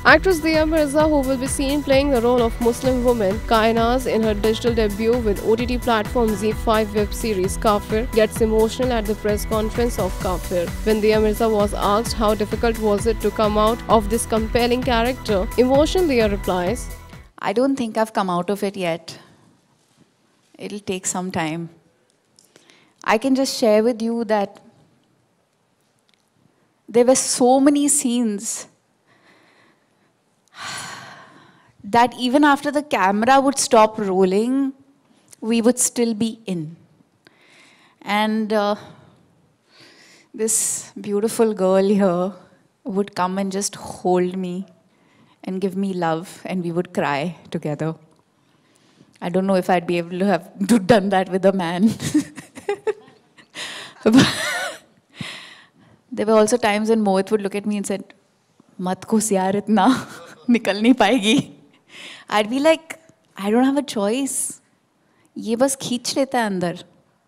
Actress Dia Mirza, who will be seen playing the role of Muslim woman Kainaaz in her digital debut with OTT platform Z5 web series Kaafir, gets emotional at the press conference of Kaafir. When Dia Mirza was asked how difficult was it to come out of this compelling character, emotional Dia replies, I don't think I've come out of it yet. It'll take some time. I can just share with you that there were so many scenes that even after the camera would stop rolling, we would still be in. And this beautiful girl here would come and just hold me and give me love, and we would cry together. I don't know if I'd be able to have done that with a man. There were also times when Mohit would look at me and said, "Mat khus yaar itna, nikal nahi payegi." I'd be like, I don't have a choice. ये बस खींच लेता है अंदर.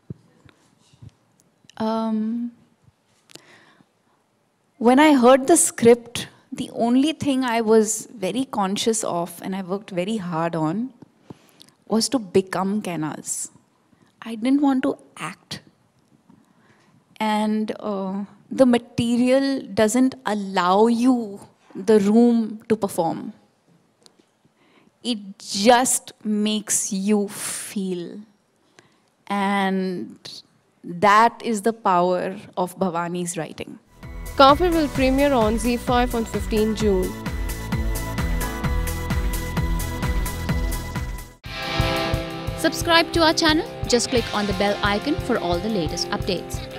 When I heard the script, the only thing I was very conscious of and I worked very hard on was to become Kainaaz. I didn't want to act. And the material doesn't allow you the room to perform. It just makes you feel. And that is the power of Bhavani's writing. Kaafir will premiere on Z5 on 15 June. Subscribe to our channel. Just click on the bell icon for all the latest updates.